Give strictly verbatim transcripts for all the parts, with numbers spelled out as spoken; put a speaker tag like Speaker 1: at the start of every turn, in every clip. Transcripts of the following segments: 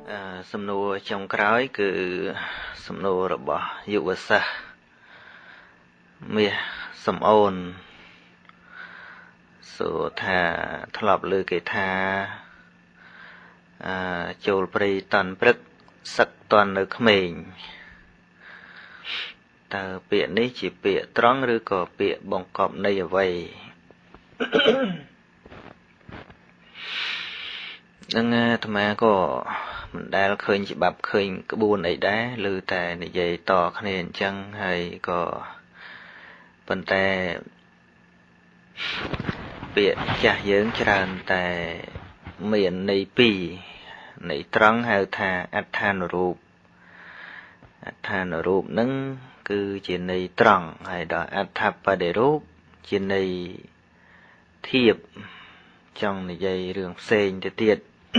Speaker 1: À,សំណួរចុងក្រោយគឺសំណួររបស់យុវសាស្ត្រមាសសំអូនសួរថាធ្លាប់ឮគេថាអាចូលព្រៃតន់ព្រឹកសឹកតន់នៅក្មេងតើពាក្យនេះជាពាក្យត្រង់ឬក៏ពាក្យបង្កប់ន័យអ្វីនឹងអាត្មាក៏មិនដែលឃើញច្បាប់ឃើញក្បួនអីដែរឬតែនិយាយតគ្នាអញ្ចឹងហើយក៏ប៉ុន្តែពាក្យចាស់យើងច្រើនតែមានន័យពីរន័យត្រង់ហៅថាអត្ថានុរូបអត្ថានុរូបនឹងគឺជាន័យត្រង់ហើយដល់អត្ថបដិរូបជាន័យធៀបចង់និយាយរឿងផ្សេងទៅទៀត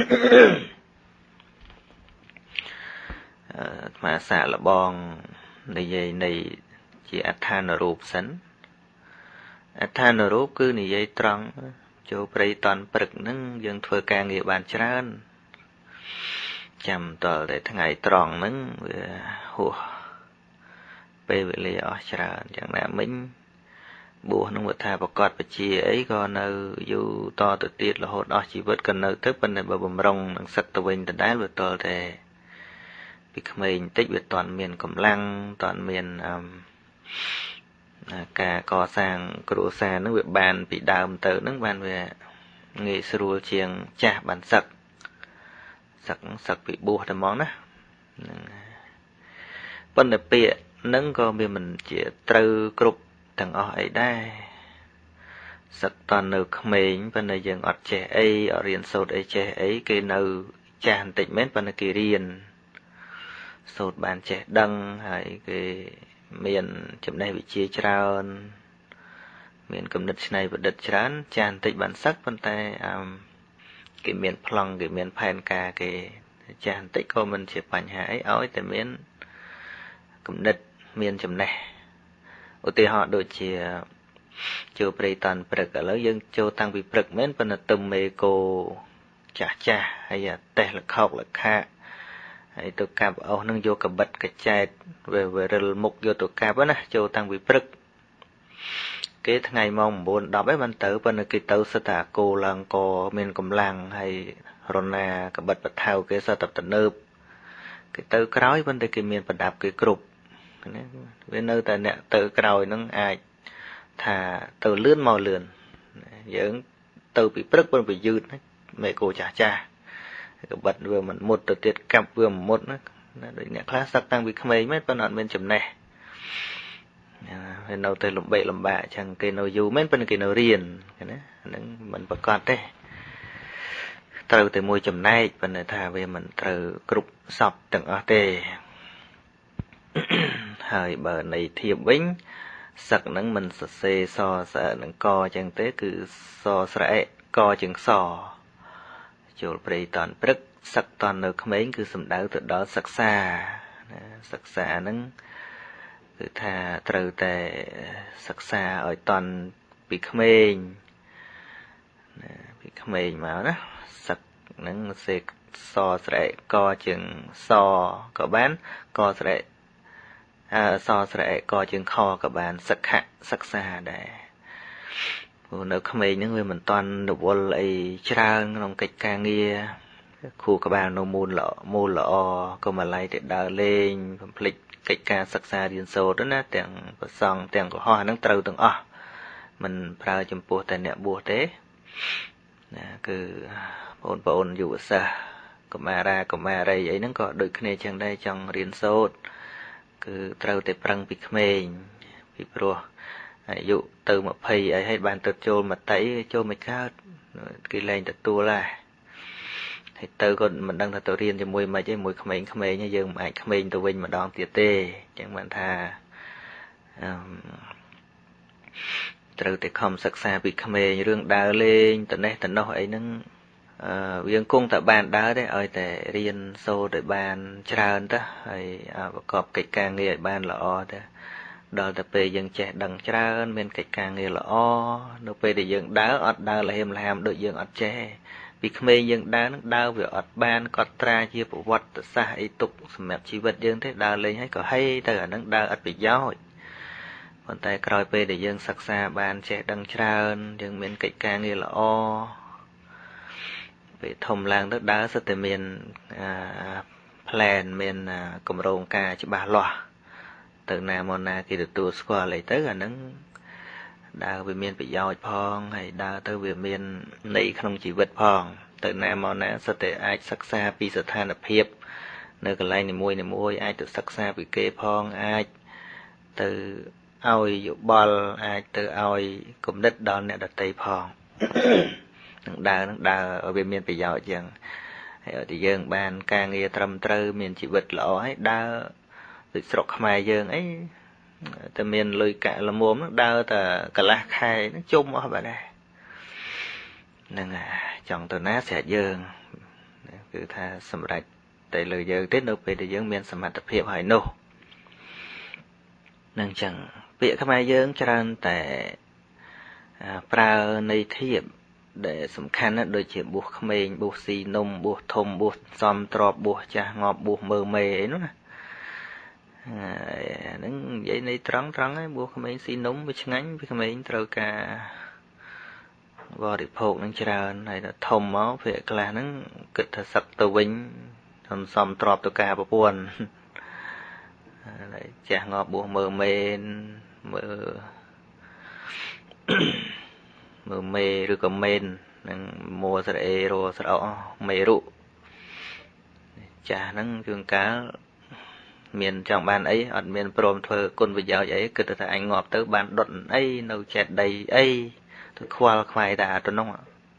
Speaker 1: អាត្មាសាកល្បងនិយាយនៃជាអត្ថានុរូបសិនអត្ថានុរូបគឺនិយាយត្រង់ចូលព្រៃតន់ព្រឹកហ្នឹងយើងធ្វើការងារបានច្រើនចាំតលតែថ្ងៃត្រង់ហ្នឹងវាហួសពេលវេលាអស់ច្រើនយ៉ាងណាមិញបួសនឹងវាថាប្រកាសបជាអីក៏នៅយូរតទៅទៀតរហូតអស់ជីវិតក៏នៅទៅប៉ុន្តែបើបំរុងនឹងសឹកទៅវិញដដែលវាតលតែពីក្មេងតិចវាតន់មានកម្លាំងតន់មានអឺការកសាងគ្រួសារនឹងវាបានពីដើមទៅនឹងបានវាងាយស្រួលជាងចាស់បានសឹកសឹកសឹកពីបួសតែហ្មងណាហ្នឹងប៉ុន្តែពាក្យនឹងក៏វាមិនជាត្រូវគ្រប់ទាំងអស់អីដែរសឹកតន់នៅក្មេងប៉ុន្តែយើងអត់ចេះអីអត់រៀនសូត្រអីចេះអីគេនៅចាស់បន្តិចមែនប៉ុន្តែគេរៀនសូត្របានចេះដឹងហើយគេមានចំណេះវិជ្ជាច្រើនមានគំនិតច្នៃប្រឌិតច្រើនចាស់បន្តិចបានសឹកប៉ុន្តែអឺគេមានប្លង់គេមានផែនការគេចាស់បន្តិចក៏មិនជាបញ្ហាអីឲ្យតែមានគំនិតមានចំណេះឧទាហរណ៍ដូចជាចូលព្រៃតន់ព្រឹកឥឡូវយើងចូលតាំងពីព្រឹកមែនប៉ុន្តែទឹមមេកោចាស់ចាស់ហើយតេះលខោកលខាហើយទៅកាប់អស់នឹងយកកបិតកចែតវារិលមុខយកទៅកាប់ណាចូលតាំងពីព្រឹកគេថ្ងៃម៉ោង 9 10ឯងបានទៅប៉ុន្តែគេទៅសិតតែគោឡើងកមានកម្លាំងហើយរណាកបិតបថៅគេសិតតែទំនើបគេទៅក្រោយប៉ុន្តែគេមានប្រដាប់គេគ្រប់ណាវានៅតែអ្នកទៅក្រោយនឹងអាចថាទៅលឿនមកលឿនយើងទៅពីព្រឹកប៉ុន្តែយឺតមេកោចាស់ចាស់កបិតវាមិនមុតទៅទៀតកាប់វាមិនមុតណាដូចអ្នកខ្លះសឹកតាំងពីក្មេងមែនប៉ុន្តែអត់មានចំណេះវានៅតែលំបេកលំបាកអញ្ចឹងគេនៅយូរមែនប៉ុន្តែគេនៅរៀនណាហ្នឹងមិនប្រកបទេត្រូវតែមួយចំណែកប៉ុន្តែថាវាមិនត្រូវគ្រប់សពទាំងអស់ទេហើយបើនៃធៀបវិញសឹកហ្នឹងមិនសរសេរសសើនឹងកអញ្ចឹងទេគឺសស្រែកជាងសចូលព្រៃតន់ព្រឹកសឹកតន់នៅក្មេងគឺសំដៅទៅដល់សិក្សាសិក្សាហ្នឹងគឺថាត្រូវតែសិក្សាឲ្យតន់ពីក្មេងពីក្មេងមកណាសឹកហ្នឹងសេសស្រែកជាងសក៏បានកស្រែអសស្រែកជាងខក៏បានសិក្ខៈសិក្សាដែរព្រោះនៅក្មេងហ្នឹងវាមិនតាន់រវល់អីច្រើនក្នុងកិច្ចការងារគ្រូក្បាលនៅមូលល្អមូលល្អក៏មកឡៃទៅដើរលេងបំភ្លេចកិច្ចការសិក្សារៀនសូត្រណាទាំងប្រសង់ទាំងកុហកហ្នឹងត្រូវទាំងអស់មិនប្រើចំពោះតែអ្នកបួសទេណាគឺបងប្អូនយុវសាស្ត្រកុមារាកុមារីអីហ្នឹងក៏ដូចគ្នាចឹងដែរចង់រៀនសូត្រគឺត្រូវតែប្រឹងពីក្មេងពីព្រោះអាយុទៅยี่สิบអីហើយបានទៅចូលមតិចូលមិនកើតគេលែងទទួលដែរហើយទៅក៏មិនដឹងថាទៅរៀនជាមួយមិនឯងមួយក្មេងក្មេងយើងមិនអាចក្មេងទៅវិញម្ដងទៀតទេអញ្ចឹងបានថាអឺត្រូវតែខំសិក្សាពីក្មេងរឿងដើរលេងត្នេះត្នោះអីហ្នឹងអឺវាគង់តែបានដើរទេឲ្យតែរៀនសូត្រឲ្យបានច្រើនទៅហើយប្រកបកិច្ចការងារឲ្យបានល្អទៅដល់តែពេលយើងចេះដឹងច្រើនមានកិច្ចការងារល្អនៅពេលដែលយើងដើរអត់ដើរលហេមលហាមដូចយើងអត់ចេះ vìក្មេងយើងដើរនឹងដើរវាអត់បានកត់ត្រាជាប្រវត្តិសាស្ត្រអីទុកសម្រាប់ជីវិតយើងទេដើរលេងហើយក៏ហេទៅអានឹងដើរអត់ប្រយោជន៍ប៉ុន្តែក្រោយពេលដែលយើងសិក្សាបានចេះដឹងច្រើនយើងមានកិច្ចការងារល្អពេលធំឡើងទៅដើរសិតតែមានអា plan មានគម្រោងការច្បាស់លាស់ទៅណាមកណាគេទទួលស្គាល់អីទៅអានឹងដើរវាមានប្រយោជន៍ផងហើយដើរទៅវាមានន័យក្នុងជីវិតផងទៅណាមកណាសិតតែអាចសិក្សាពីស្ថានភាពនៅកន្លែងនីមួយនីមួយអាចទៅសិក្សាពីគេផងអាចទៅឲ្យយោបល់អាចទៅឲ្យគំនិតដល់អ្នកដទៃផងនឹងដើរនឹងដើរឲ្យវាមានប្រយោជន៍ចឹងហើយឲ្យតែយើងបានការងារត្រឹមត្រូវមានជីវិតល្អហើយដើរដូចស្រុកខ្មែរយើងអីតែមានលុយកាក់ល្មមដើរតែកន្លះខែហ្នឹងជុំអស់បាត់ដែរហ្នឹងចង់ទៅណាស្រេចយើងគឺថាសម្រេចតែលើយើងទេនៅពេលដែលយើងមានសមត្ថភាពហើយនោះនឹងចឹងពាក្យខ្មែរយើងច្រើនតែប្រើន័យធៀបដែលសំខាន់ណាស់ដូចជាបួសក្មេងបួសស៊ីនំបួសធំបួសសំទ្របបួសចាស់ងាប់បួសមើមេអីនោះណាហ្នឹងនិយាយន័យត្រង់ត្រង់ហើយបួសក្មេងស៊ីនំវាឆ្ងាញ់វាក្មេងត្រូវការបរិភោគនឹងច្រើនហើយដល់ធំមកវាខ្លះហ្នឹងគិតថាសឹកទៅវិញសំសំទ្របទៅការប្រពន្ធហើយចាស់ងាប់បួសមើមេមើមើមេឬក៏មេននឹងមួស្រអេរស្រអមេរុចាស់ហ្នឹងជួនកាលមានចង់បានអីអត់មានព្រមធ្វើគុណប្រយោជន៍អីគិតថាអញងាប់ទៅបានដុតអីនៅចេតដីអីទៅខ្វល់ខ្វាយតែទៅនោះ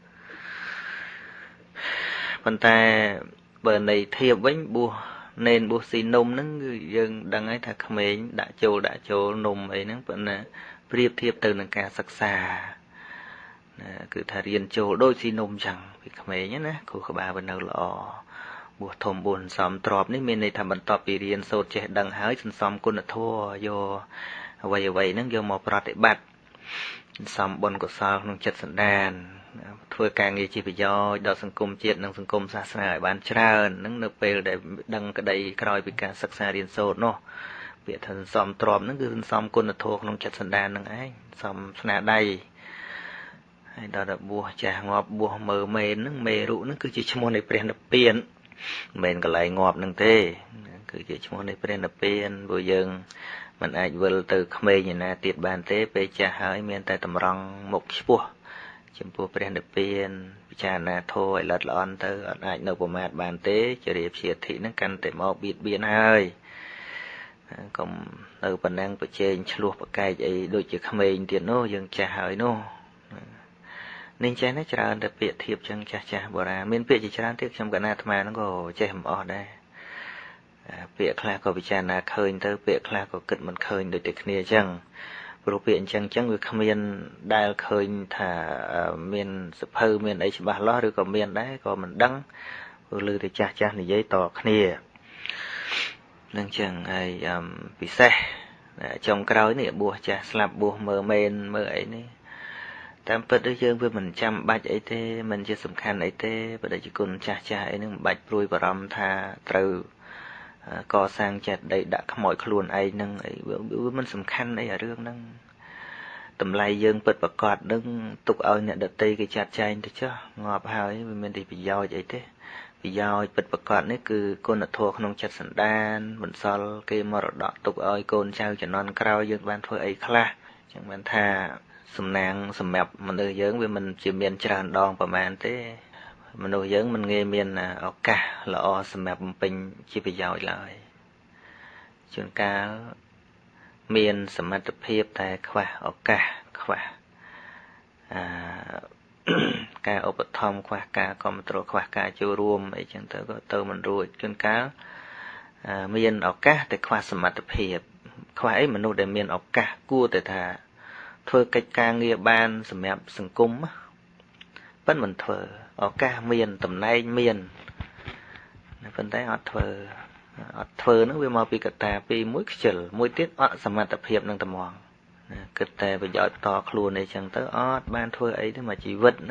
Speaker 1: ប៉ុន្តែបើន័យធៀបវិញបួសនេនបួសស៊ីនំហ្នឹងគឺយើងដឹងហើយថាក្មេងដាក់ចូលដាក់ចូលនំអីហ្នឹងប៉ុន្តែប្រៀបធៀបទៅនឹងការសិក្សាណាគឺថារៀនចូលដូចស៊ីនំចឹងពីក្មេងណាគ្រូក្បាលវានៅល្អបួសធំបួសសំទ្របនេះមានន័យថាបន្ទាប់ពីរៀនសូត្រចេះដឹងហើយសន្សំគុណធម៌យកអ្វីអ្វីហ្នឹងយកមកប្រតិបត្តិសន្សំបុណ្យកុសលក្នុងចិត្តសន្តានធ្វើការងារជាប្រយោជន៍ដល់សង្គមជាតិនិងសង្គមសាសនាឲ្យបានច្រើនហ្នឹងនៅពេលដែលដឹងក្តីក្រោយពីការសិក្សារៀនសូត្រនោះពាក្យថាសន្សំទ្រព្យហ្នឹងគឺសន្សំគុណធម៌ក្នុងចិត្តសន្តានហ្នឹងឯងសំស្នាដៃហើយដល់តែបួសចាស់ងាប់បួសមើមេនហ្នឹងមេរុហ្នឹងគឺជាឈ្មោះនៃព្រះនិព្វានមិនមែនកន្លែងងាប់ហ្នឹងទេគឺជាឈ្មោះនៃព្រះនិព្វានព្រោះយើងមិនអាចវិលទៅក្មេងឯណាទៀតបានទេពេលចាស់ហើយមានតែតម្រង់មុខឆ្ពោះចំពោះព្រះនិព្វានពិចារណាធម៌ឲ្យល្អិតល្អន់ទៅអត់អាចនៅប្រមាថបានទេចរិយាព្យាធិហ្នឹងកាន់តែមកបៀតបៀនហើយកុំនៅប៉ុណ្ណឹងប្រជែងឆ្លោះប្រកែកអីដូចជាក្មេងទៀតនោះយើងចាស់ហើយនោះនេះចេះណាច្រើនតែពាក្យធៀបចឹងចាស់ចាស់បុរាណមានពាក្យជាច្រើនទៀតខ្ញុំកណាអាត្មាហ្នឹងក៏ចេះមិនអស់ដែរពាក្យខ្លះក៏ពិចារណាឃើញទៅពាក្យខ្លះក៏គិតមិនឃើញដូចតែគ្នាចឹងព្រោះពាក្យអញ្ចឹងចឹងវាគ្មានដែលឃើញថាមានសភៅមានអីច្បាស់លាស់ឬក៏មានដែរក៏មិនដឹងព្រោះឮតែចាស់ចាស់និយាយតគ្នានឹងចឹងហើយពិសេសចុងក្រោយនេះបួសចាស់ស្លាប់បួសមើមេនមើអីនេះតាមពិតទៅយើងវាមិនចាំបាច់អីទេមិនជាសំខាន់អីទេបដិជគុណចាស់ចាស់អីហ្នឹងមិនបាច់ព្រួយបារម្ភថាត្រូវកសាងចិត្តដីដាក់ខ្មោចខ្លួនឯងហ្នឹងអីវាមិនសំខាន់អីអារឿងហ្នឹងតម្លៃយើងពិតប្រកបនឹងទុកឲ្យអ្នកដតីគេចាត់ចែងទៅចុះងាប់ហើយវាមានតែប្រយោជន៍អីទេប្រយោជន៍ពិតប្រកបនេះគឺគុណធម៌ក្នុងចិត្តសន្តានបន្សល់គេមរតកទុកឲ្យកូនចៅជំនាន់ក្រោយយើងបានធ្វើអីខ្លះចឹងបានថាសំណាងសម្រាប់មនុស្សយើងវាមិនជាមានច្រើនដងប្រហែលទេមនុស្សយើងមិនងាយមានឱកាសល្អសម្រាប់បំពេញជាប្រយោជន៍ឡើយជួនកាលមានសមត្ថភាពតែខ្វះឱកាសខ្វះអាការឧបត្ថម្ភខ្វះការគ្រប់គ្រងខ្វះការចូលរួមអីចឹងទៅក៏ទៅមិនរួចជួនកាលមានឱកាសតែខ្វះសមត្ថភាពខ្វះអីមនុស្សដែលមានឱកាសគួរតែថាធ្វើកិច្ចការងារបានសម្រាប់សង្គមប៉ុន្តែមិនធ្វើឱកាសមានតំណែងមានប៉ុន្តែអត់ធ្វើអត់ធ្វើនោះវាមកពីកត្តាពីរមួយខ្ជិលមួយទៀតអត់សមត្ថភាពនឹងត្មងគិតតែប្រយោជន៍តខ្លួនអីចឹងទៅអត់បានធ្វើអីទេមកជីវិតហ្នឹង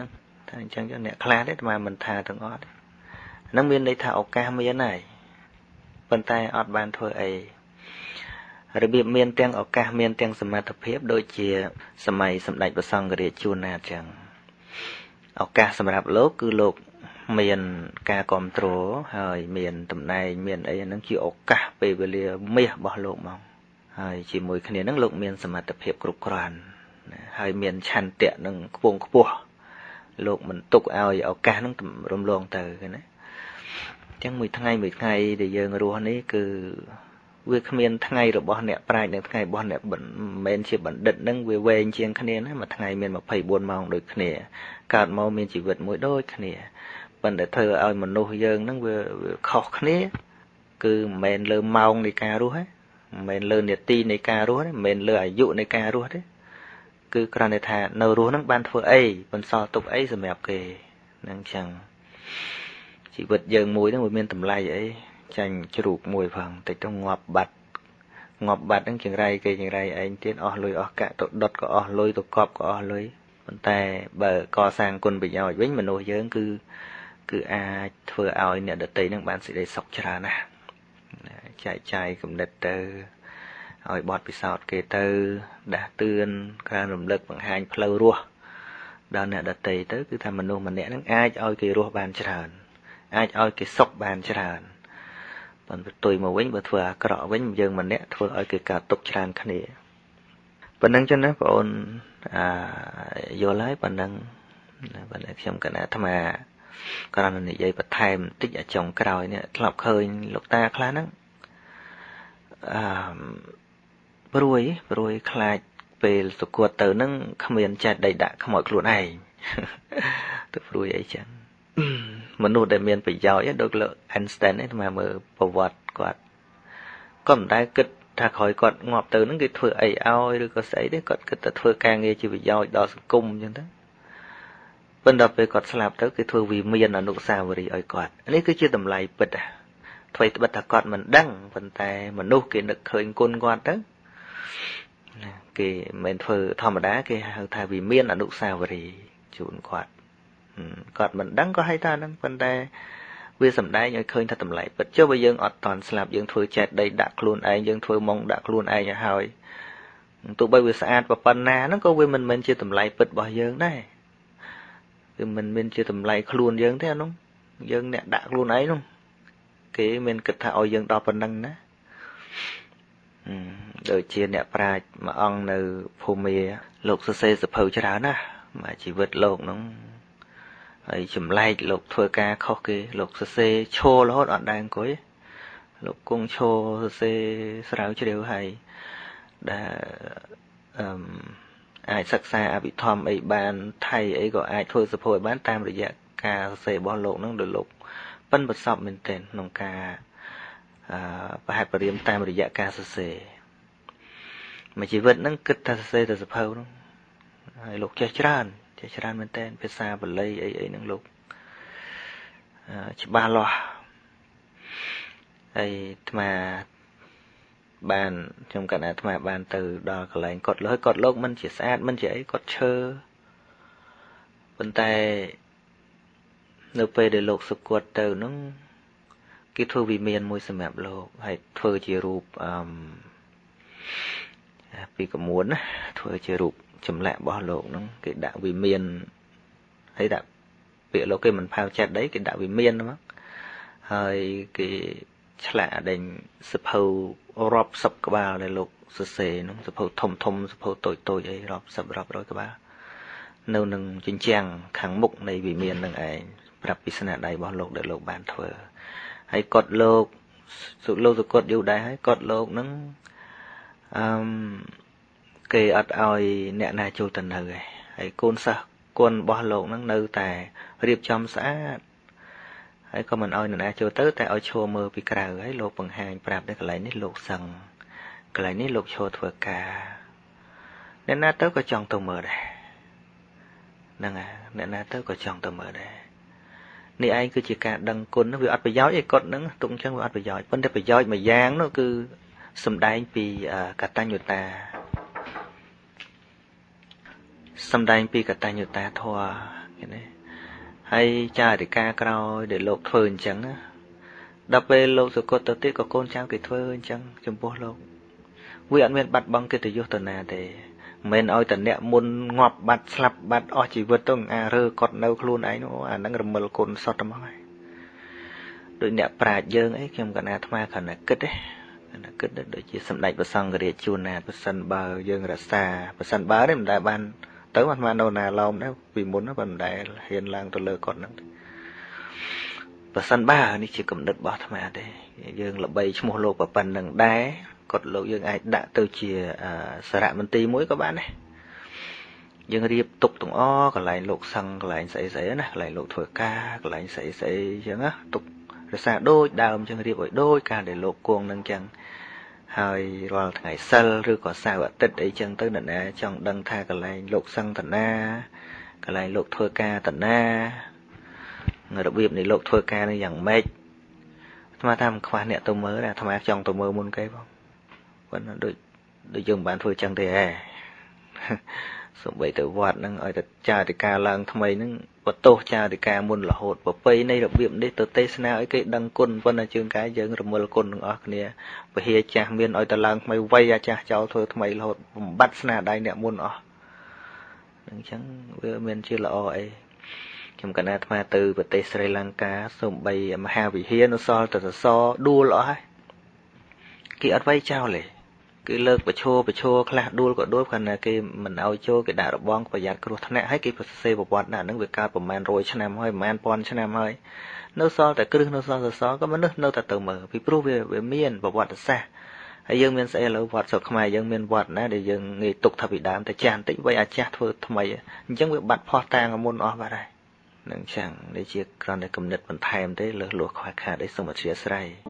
Speaker 1: thằng chẳng cho nè khla đấy mà mình thà thằng ót nó miên đây thà ốc ca miên này bên tay ót ban thôi ấyระเบียบเมียนเตียงออกกาเมียนเตียงสมาธิเพียบโดยเชียสมัยสมเด็จพระสังฆราชจูนาจังออกกาสำหรับโลกคือโลกเมียนกากรมโตรหายเมียนตำนายเมียนไอ้นั่นคือออกกาไปเวลียเมียบ่โลกมองหายจีมวยคะแนนนั่งโลกเมียนสมาธิเพียบกรุบกรานหายเมียนชันเตะนั่งขวงขวัวโลกมันตกเอาออกกานั่งตำรวมลงเตอกันนะจังมือทั้งไงมือทั้งไงเดี๋ยวยังรู้นี้คือเวกเมียนทั้งไงหรือบ่เนี่ยปลายเนี่ยทั้งไงบ่เนี่ยบันเมนเชื่อบันเด็ดนั่งเวเวงเชียงคะแนนนะมาทั้งไงเมียนมาไผ่บวนมองโดยคะแนนการมองเมียนชีวิตมวยโดยคะแนนบันเด็ดเธอเอามันโนเยิงนั่งเวขอกคะแนนคือเมนเริ่มมองในการรู้ฮะเมนเริ่มเนี่ยตีในการรู้ฮะเมนเริ่มอายุในการรู้ฮะคือกรณีแทนเนรู้นั่งบันเฟื่อไอ้บันซอตุกไอ้สมัยเกยนั่งจังชีวิตเยิงมวยนั่งเมียนตำไลไอ้จังจรูกมวยฟังแต่ต้องงอบบัดงอบบัดนั่งจังไรเกยจังไรไอ้เตี้ยนอลอยออกะตดดก็อลอยตกอบก็อลอยมันแต่เบอร์ก่อสร้างคนไปยาววิ่งมันโนเยอะคือคืออาเฟื่อเอาเนี่ยเด็ดตีนั่งบ้านสิได้สกชรานะใจใจกับเด็ดเตอเอาบอดไปสอดเกเตอด่าเตือนการรำลึกบางหายเพลรัวดาวเนี่ยเด็ดตีเตอคือทำมันโนมันเนี่ยนั่งอาจเอาเกรัวบานชราอาจเอาเกสกบานชราตอนตุยมาวิ่งมาถั่วกระวิ่งยังมันเนี่ยถั่วเอาเกิดการตกชานขณีปันนังจนนะพระองค์โยไลปันนังปันนังชมกันนะทำไมกรณีใหญ่ปัดไทยติดจงกระดอยเนี่ยหลับเคยลูกตาคลานังบรวยบรวยคลายไปสุกวดเตอนั่งขมิ้นจัดใดดะขโมยกลุ่นไอตัวบรวยไอจังมนุษย์ได้เมียนไปยาวโดยเลือกไอน์สไตน์นี่มาเมื่อประวัติกอดก็ไม่ได้กึศถ้าคอยกอดงอบเตอนั่งกิดเถื่อไอเอาหรือก็ใส่ได้กอดกึศแต่เถื่อการเงี้ยจีบยาวดอสกุมอย่างนั้นเป็นดับไปกอดสลับเตอคือเถื่อวีเมียนอนุสาวรีย์ไอกอดอันนี้คือชื่อตำไลปิดอ่ะถอยบัตรกอดมันดังเป็นแต่มนุษย์กินนึกเคยกุนกอดเตอกี่เหมือนเถื่อธรรมดากี่ทายวีเมียนอนุสาวรีย์จูนกอดกอดมันดังก็ให้ตาดังเป็นแต่เวียสำได้ยังเคยทัดตำไหลเปิดเจ้าไปยังอดตอนสลับยังถอยแจดได้ดักลุนไอยังถอยมองดักลุนไออย่าหายตัวใบเวียสะอาดปะปันนานั่นก็เวียมันมันเชื่อตำไหลเปิดบ่อยยังได้คือมันมันเชื่อตำไหลคลุนยังแท้น้องยังเนี่ยดักลุนไอน้องเก๋มันกระทาเอายังดอปันดังนะโดยเชียเนี่ยปลามาอ่องในภูมิโลกเซสเพลชรานะมาชีวิตโลกน้องไอ้จุ่มไล่หลกทัวกาเข้าเกหลกเซโชแล้วอ่อนแดงก้อยหลกกุ้งโชเซสาวเฉลียวให้ได้ไอ้ศักดิ์สิทธิ์อภิธรรมไอ้บ้านไทยไอ้ก็ไอ้ทัวสะโพยบ้านตามระยะกาเซบอลโลกนั่งโดยหลกปั้นบัดสอบเป็นเต็นนองกาประหัตประเดียมตามระยะกาเซมาชีวิตนั่งกึศทาเซแต่สะเพลนั่งไอ้หลกเจ้าชรานเจ้าชรานเป็นเต็นเพชรซาบัลเลยไอ้ไอ้นั่งหลกชิบาลอไอ้ทำไมบ้านจำกันนะทำไมบ้านtừดอกอะไรกดเลยกดโลกมันchỉสะอาดมันchỉไอ้กดเชอเป็นแต่เนื้อไปเดือดโลกสกุลtừ nó cái thưa vì miền môi sầm mẹp lô hay thưa chỉ rụp vì có muốn thưa chỉ rụp chấm lại bỏ lô nó cái đạo vì miền hay đạo bị lô cái mình phao chặt đấy cái đạo vì miền đó hơi cái lạ đành sập hầu rọp sập cái bao này lục sờ sề nó sập hầu thom thom sập hầu tội tội ấy rọp sập rọp rồi cái bao nâu nâng trên trang kháng mục này vì miền nâng ấyรับพิศนาใดบ่โลกเดือดโลกบานเถอให้กดโลกสุโลกสุกดอยู่ได้ให้กดโลกนั้นเกยอัดเอาเนี่ยนายโจตันเลยให้โกนซะโกนบ่โลกนั้นเนื้อแต่เรียบจำสะอาดให้ก็มันเอาเนี่ยนายโจเตอร์แต่เอาโชว์มือปีกระให้โลกบังหางปราบได้กับไหลนี่โลกสั่งกับไหลนี่โลกโชว์ถั่วกาเนี่ยนาเตอร์ก็จองตัวมือได้นั่งไงเนี่ยนาเตอร์ก็จองตัวมือได้นี่ไอ้คือจิการดังคนnó วิอัดไปย้อยไอ้กดนั้นตรงช่างวิอัดไปย้อยเพิ่นได้ไปย้อยมาย่างnóคือสำได้ปีกัตตัญญูตาสำได้ปีกัตตัญญูตาทัวเห็นไหม hay cha thì ca cao để lột phơi chẳng á đập về lột rồi cột tơ tiết có con cháu kỹ phơi chẳng chấm bố lột vì anh men bắt băng cái từ vô tuần nào để men oi tận nẹt muôn ngọt bắt slap bắt o chỉ vượt tông à rơ cọt nâu luôn ấy nó à năng rầm mờ cồn sọt tầm ấy đôi nẹt prà dương ấy khi mà nà tham khẩn là kết đấy là kết đấy đôi chỉ sầm đạch và xong cái địa chuồn nà và sân bờ dương là xa và sân bờ đấy mình đại ban tới mặt man đâu nà lòng đấy vì muốn nó vẫn đại hiền lang tôi lơ cọt nó và sân bờ này chỉ cầm đất bỏ tham đấy dương là bay chung một lô và phần đằng đá cột lộ dương ai đã từ chìa sờ rạ mình tì mũi các bạn này dương đi tục tụng o còn lại lột xăng còn lại sấy sấy này lại lột thổi ca còn lại sấy sấy chẳng á tục rồi xa đôi đào dương đi bởi đôi ca để lột cuồng nâng chẳng hơi vào ngày sơ rồi có sao ở tết ấy chân tới nè trong đăng tha còn lại lột xăng thần na còn lại lột thổi ca thần na người đặc biệt này lột thổi ca này dạng mệt mà tham khoa nè tôi mới là tham ác trong tôi mơ muốn cái không vẫn đôi đôi dùng bạn thôi chẳng thể à số bảy tử vọt năng ở cha thì ca lang tham ấy nó vật tô cha thì ca muốn là hột và pây này đặc biệt đấy từ tây sana ấy cái đăng côn vẫn là chương cái giờ rồi mua côn ở kia và hier cha miền ở tây lang mày vay ra cha cháu thôi tham ấy là hột bắt sana đây nè muốn ở đừng chẳng vừa miền chưa là ở ấy trong cái này tham từ và tây Sri Lanka số bảy mà hà vì hier nó so từ so đua lõi cái ở vay trao lệ cái lơ bờ chô bờ chô khla đua có đôi phần là cái mình ao chô cái đảo bong và giặt cái thằng này hay cái xe bộ quạt là nó việc cao của man rồi cho nam hơi man pon cho nam hơi nó so tại cứ nó so so có mấy nước nó ta từ mở vì pro về về miền bộ quạt xa hay dân miền sẽ là quạt sọc mày dân miền quạt nè để dân nghề tục thập bị đám tại tràn tĩnh vậy à cha thôi tham mày dân việc bắt pho tang ở môn ở vào đây nâng chẳng để chia còn để cầm nhật mình thèm thế lừa lụa khoai khả để xong một chia sẻ